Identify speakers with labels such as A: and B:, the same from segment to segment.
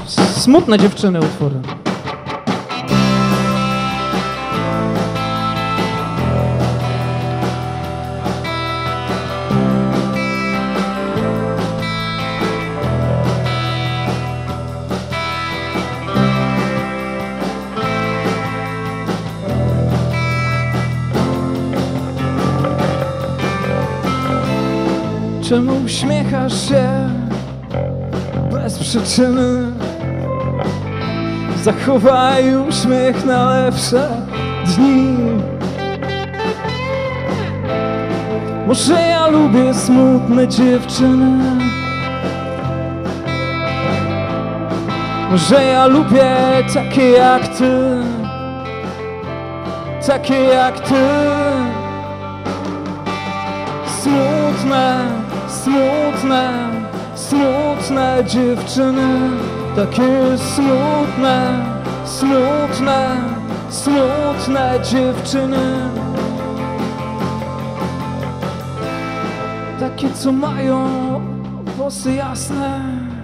A: Smutne dziewczyny utwory. Czemu uśmiechasz się bez przyczyny? Zachowaj uśmiech na lepsze dni. Może ja lubię smutne dziewczyny. Może ja lubię takie jak ty. Takie jak ty. Smutne, smutne, smutne dziewczyny. Takie smutne, smutne, smutne dziewczyny. Takie, co mają włosy jasne,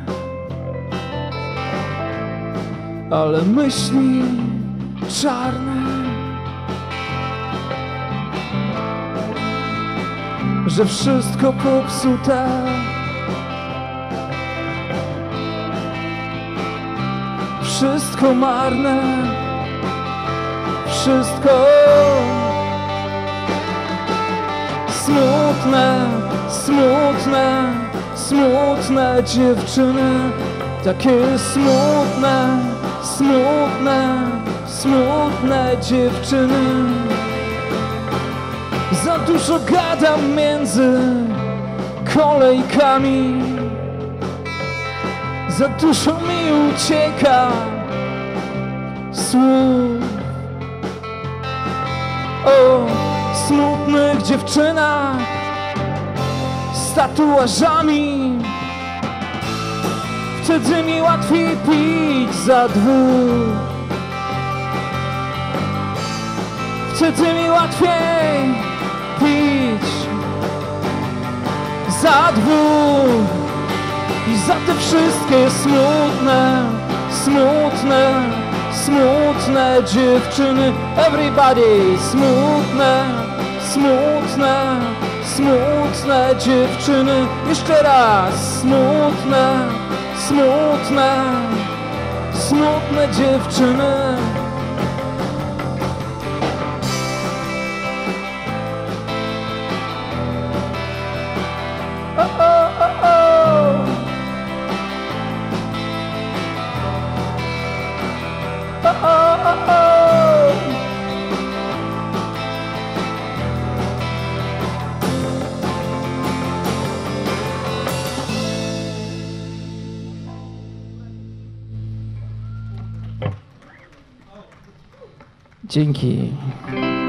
A: ale myśli czarne. Że wszystko popsute, wszystko marne, wszystko smutne, smutne, smutne dziewczyny. Takie smutne, smutne, smutne dziewczyny. Za dużo gadam między kolejkami. Za dużo mi ucieka słów o smutnych dziewczynach z tatuażami. Wtedy mi łatwiej pić za dwóch. Wtedy mi łatwiej pić za dwóch. I za te wszystkie smutne, smutne, smutne dziewczyny. Everybody, smutne, smutne, smutne dziewczyny. Jeszcze raz, smutne, smutne, smutne dziewczyny. Oh, oh, oh, oh. Oh, oh, oh, oh. Dzięki.